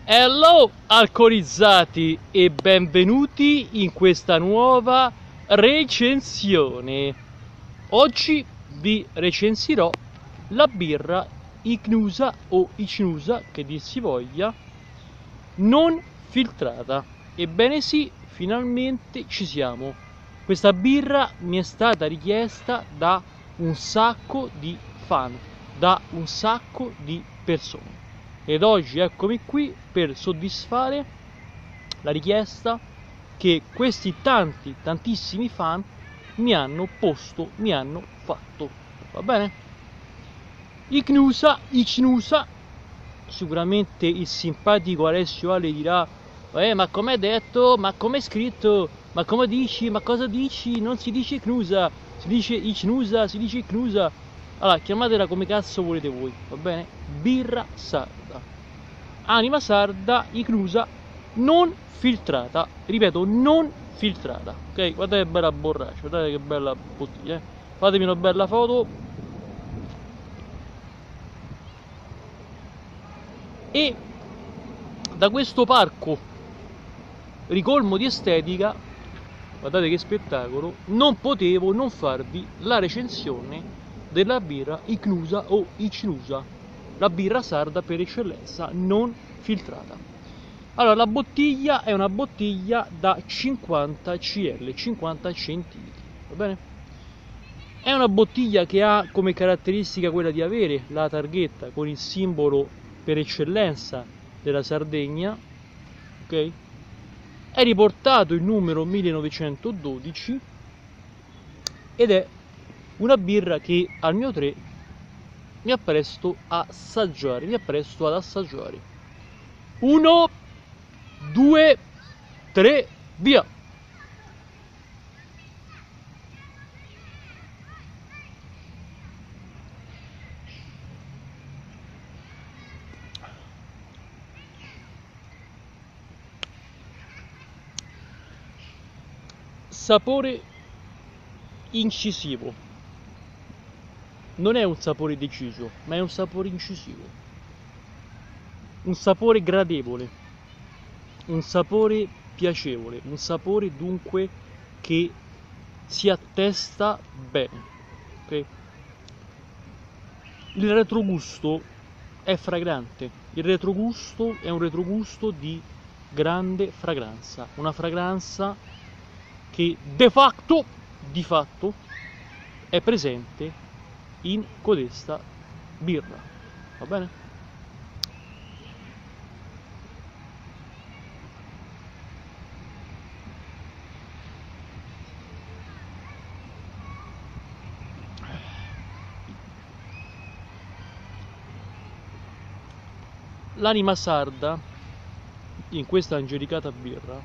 Hello alcolizzati e benvenuti in questa nuova recensione. Oggi vi recensirò la birra Ichnusa o Ichnusa, che dir si voglia, non filtrata. Ebbene sì, finalmente ci siamo. Questa birra mi è stata richiesta da un sacco di fan, da un sacco di persone. Ed oggi eccomi qui per soddisfare la richiesta che questi tantissimi fan mi hanno posto, mi hanno fatto. Va bene? Ichnusa, sicuramente il simpatico Alessio Ale dirà: ma com'è detto? Ma com'è scritto? Ma come dici? Ma cosa dici? Non si dice Ichnusa, si dice Ichnusa, si dice Ichnusa. Allora, chiamatela come cazzo volete voi, va bene? Birra sarda, anima sarda, Ichnusa, non filtrata. Ripeto, non filtrata. Ok? Guardate che bella borraccia, guardate che bella bottiglia, eh? Fatemi una bella foto. E da questo parco ricolmo di estetica, guardate che spettacolo, non potevo non farvi la recensione della birra Ichnusa o Ichnusa, la birra sarda per eccellenza non filtrata. Allora, la bottiglia è una bottiglia da 50 cl, 50 centilitri, va bene? È una bottiglia che ha come caratteristica quella di avere la targhetta con il simbolo per eccellenza della Sardegna, ok? È riportato il numero 1912 ed è una birra che al mio 3 mi appresto a assaggiare, mi appresto ad assaggiare. 1, 2, 3, via! Sapore incisivo. Non è un sapore deciso, ma è un sapore incisivo. Un sapore gradevole. Un sapore piacevole. Un sapore dunque che si attesta bene. Okay? Il retrogusto è fragrante. Il retrogusto è un retrogusto di grande fragranza. Una fragranza che di fatto è presente in codesta birra, va bene? L'anima sarda in questa angelicata birra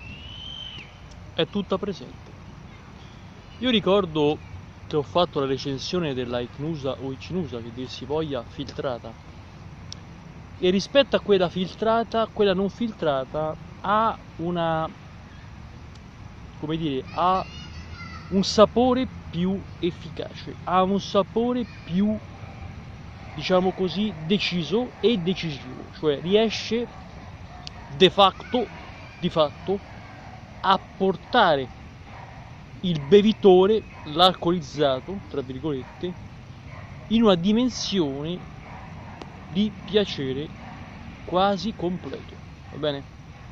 è tutta presente. Io ricordo che ho fatto la recensione della Ichnusa o Ichnusa, che dir si voglia, filtrata, e rispetto a quella filtrata, quella non filtrata ha una, come dire, ha un sapore più efficace, ha un sapore più, diciamo così, deciso e decisivo, cioè riesce di fatto a portare il bevitore, l'alcolizzato, tra virgolette, in una dimensione di piacere quasi completo, va bene?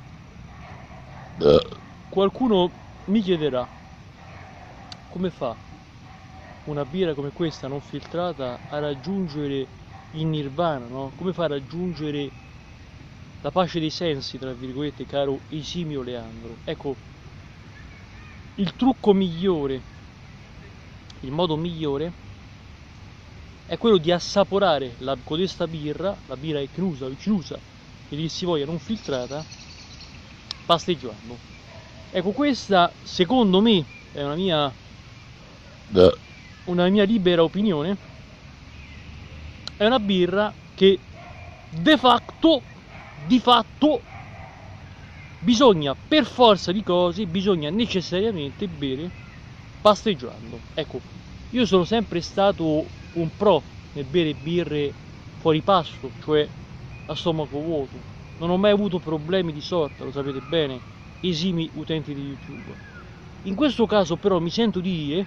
Qualcuno mi chiederà: come fa una birra come questa non filtrata a raggiungere il nirvana, no? Come fa a raggiungere la pace dei sensi, tra virgolette, caro esimio Leandro? Ecco, il trucco migliore, il modo migliore è quello di assaporare la codesta birra, la birra Ichnusa o Ichnusa, che dir si voglia non filtrata, pasteggiando. Ecco, questa secondo me è una mia libera opinione, è una birra che di fatto bisogna, per forza di cose, bisogna necessariamente bere pasteggiando. Ecco, io sono sempre stato un pro nel bere birre fuori pasto, cioè a stomaco vuoto, non ho mai avuto problemi di sorta, lo sapete bene, esimi utenti di YouTube. In questo caso però mi sento di dire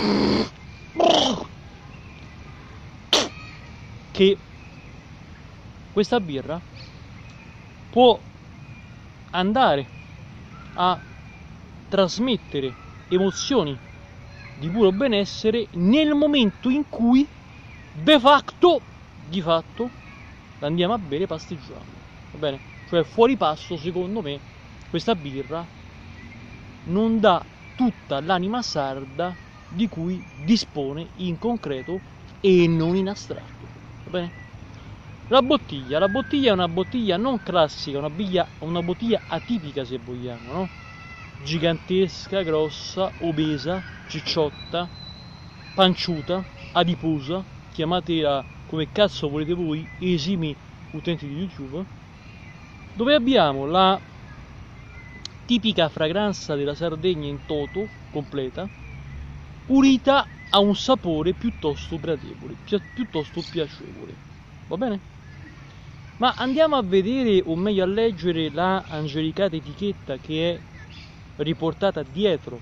che questa birra può andare a trasmettere emozioni di puro benessere nel momento in cui de facto, di fatto, andiamo a bere pasteggiando, va bene? Cioè fuori passo, secondo me, questa birra non dà tutta l'anima sarda di cui dispone in concreto e non in astratto, va bene? La bottiglia è una bottiglia non classica, una bottiglia atipica se vogliamo, no? Gigantesca, grossa, obesa, cicciotta, panciuta, adiposa, chiamatela come cazzo volete voi, esimi utenti di YouTube, dove abbiamo la tipica fragranza della Sardegna in toto, completa, unita a un sapore piuttosto gradevole, piuttosto piacevole, va bene? Ma andiamo a vedere, o meglio a leggere, la angelicata etichetta che è riportata dietro,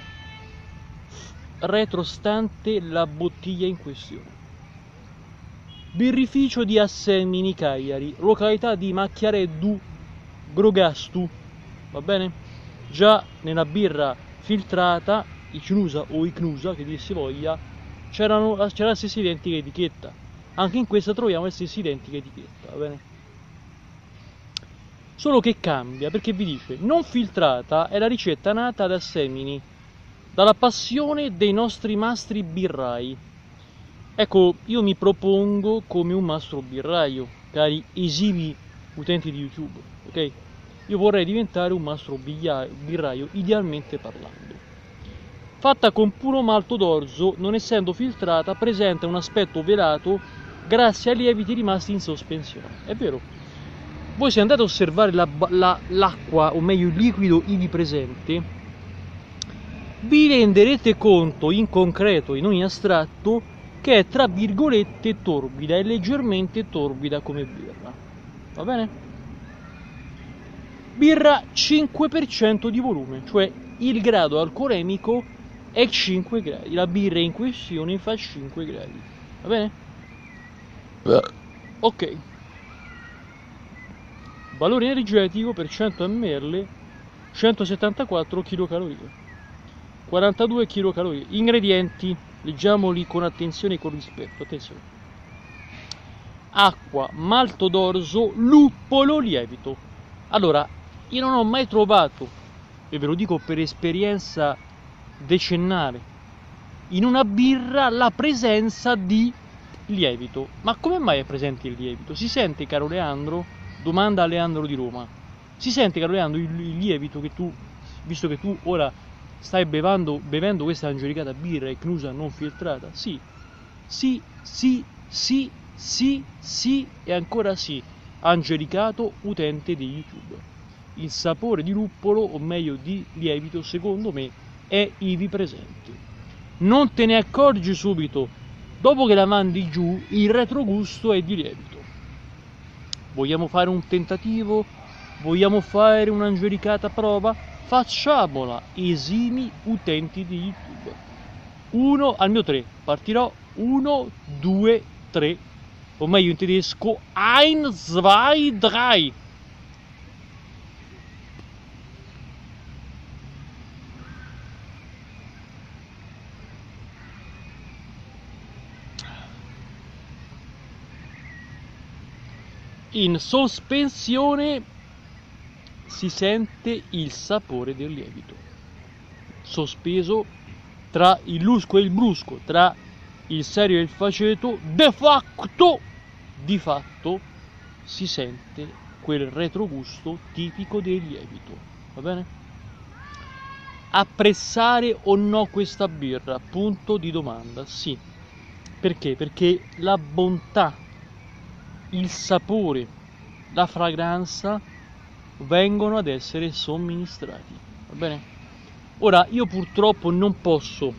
retrostante la bottiglia in questione. Birrificio di Assemini, Cagliari, località di Macchiareddu, Grogastu, va bene? Già nella birra filtrata, Icnusa o Icnusa, che dir si voglia, c'era la stessa identica etichetta. Anche in questa troviamo la stessa identica etichetta, va bene? Solo che cambia, perché vi dice, non filtrata è la ricetta nata ad Assemini, dalla passione dei nostri mastri birrai. Ecco, io mi propongo come un mastro birraio, cari esimi utenti di YouTube, ok? Io vorrei diventare un mastro birraio, idealmente parlando. Fatta con puro malto d'orzo, non essendo filtrata, presenta un aspetto velato grazie ai lieviti rimasti in sospensione. È vero. Voi se andate a osservare l'acqua, o meglio il liquido ivi presente, vi renderete conto in concreto e non in astratto che è tra virgolette torbida e leggermente torbida come birra. Va bene? Birra 5% di volume, cioè il grado alcolemico è 5 gradi. La birra in questione fa 5 gradi. Va bene? Ok. Valore energetico per 100 ml 174 kcal, 42 kcal. Ingredienti, leggiamoli con attenzione e con rispetto. Attenzione: acqua, malto d'orzo, luppolo, lievito. Allora, io non ho mai trovato, e ve lo dico per esperienza decennale, in una birra la presenza di lievito. Ma come mai è presente il lievito? Si sente, caro Leandro? Domanda a Leandro di Roma. Si sente, caro Leandro, il lievito che tu, visto che tu ora stai bevendo questa angelicata birra Icnusa non filtrata? Sì, sì, sì, sì, sì, sì e ancora sì, angelicato utente di YouTube. Il sapore di luppolo, o meglio di lievito, secondo me è ivi presente. Non te ne accorgi subito, dopo che la mandi giù il retrogusto è di lievito. Vogliamo fare un tentativo? Vogliamo fare un'angelicata prova? Facciamola, esimi utenti di YouTube. 1 al mio 3, partirò 1, 2, 3, o meglio in tedesco 1, 2, 3. In sospensione si sente il sapore del lievito, sospeso tra il lusco e il brusco, tra il serio e il faceto, di fatto si sente quel retrogusto tipico del lievito, va bene? Apprezzare o no questa birra? Punto di domanda, sì. Perché? Perché la bontà, il sapore, la fragranza vengono ad essere somministrati, va bene? Ora, io purtroppo non posso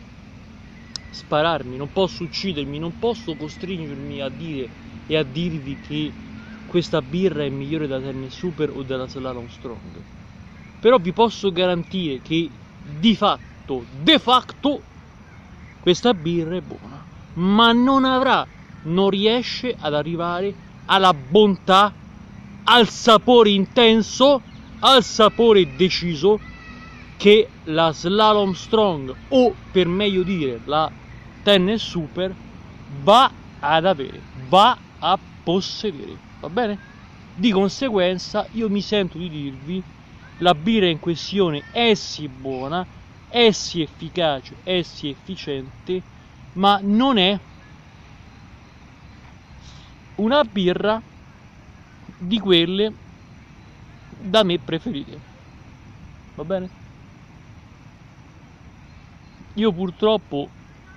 spararmi, non posso uccidermi, non posso costringermi a dire e a dirvi che questa birra è migliore della Tennis Super o della Slalom Strong, però vi posso garantire che di fatto, de facto, questa birra è buona, ma non riesce ad arrivare alla bontà, al sapore intenso, al sapore deciso che la Slalom Strong, o per meglio dire la Tennis Super, va ad avere, va a possedere, va bene? Di conseguenza io mi sento di dirvi: la birra in questione è sì buona, è sì efficace, è sì efficiente, ma non è una birra di quelle da me preferite, va bene? Io purtroppo,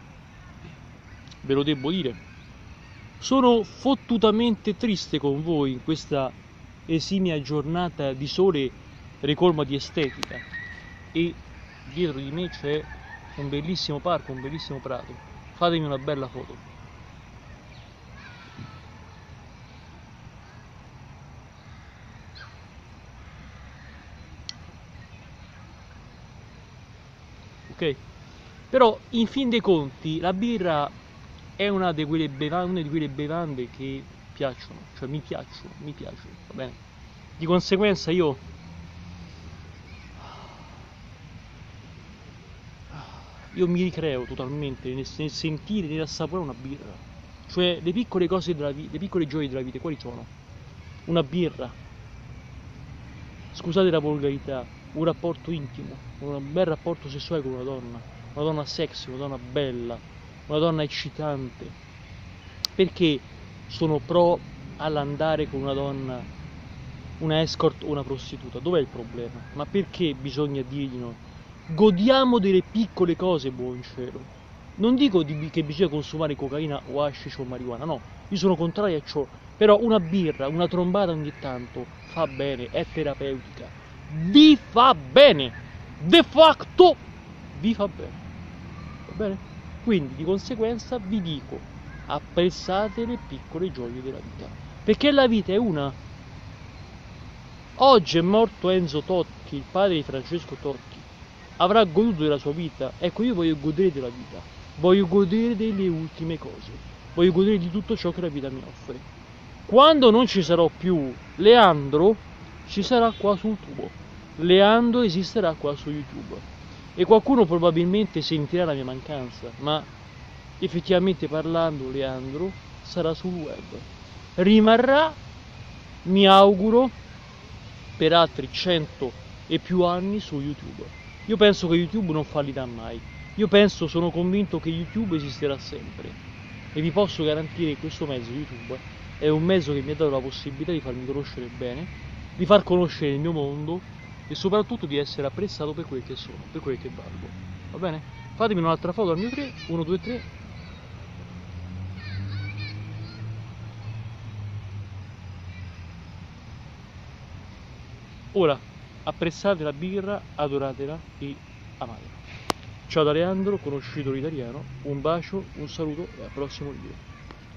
ve lo devo dire, sono fottutamente triste con voi in questa esimia giornata di sole ricolma di estetica, e dietro di me c'è un bellissimo parco, un bellissimo prato. Fatemi una bella foto. Ok? Però in fin dei conti la birra è una di quelle bevande che piacciono, cioè mi piacciono, va bene? Di conseguenza io mi ricreo totalmente nel sentire, nell'assaporare una birra. Cioè le piccole cose della vita, le piccole gioie della vita, quali sono? Una birra, scusate la volgarità, un rapporto intimo, un bel rapporto sessuale con una donna sexy, una donna bella, una donna eccitante. Perché sono pro all'andare con una donna, una escort o una prostituta? Dov'è il problema? Ma perché bisogna dirgli no? Godiamo delle piccole cose, buon cielo. Non dico che bisogna consumare cocaina o hashish o marijuana, no, io sono contrario a ciò, però una birra, una trombata ogni tanto fa bene, è terapeutica, vi fa bene, de facto vi fa bene, va bene? Quindi di conseguenza vi dico: apprezzate le piccole gioie della vita, perché la vita è una. Oggi è morto Enzo Totti, il padre di Francesco Totti, avrà goduto della sua vita. Ecco, io voglio godere della vita, voglio godere delle ultime cose, voglio godere di tutto ciò che la vita mi offre. Quando non ci sarò più Leandro, ci sarà qua sul tubo, Leandro esisterà qua su YouTube, e qualcuno probabilmente sentirà la mia mancanza, ma effettivamente parlando Leandro sarà sul web, rimarrà, mi auguro, per altri 100 e più anni su YouTube. Io penso che YouTube non fallirà mai. Sono convinto che YouTube esisterà sempre. E vi posso garantire che questo mezzo, YouTube, è un mezzo che mi ha dato la possibilità di farmi conoscere bene, di far conoscere il mio mondo e soprattutto di essere apprezzato per quel che sono, per quel che valgo. Va bene? Fatemi un'altra foto al mio 3, 1, 2, 3. Ora, apprezzate la birra, adoratela e amatela. Ciao da Leandro, conoscitore italiano, un bacio, un saluto e al prossimo video.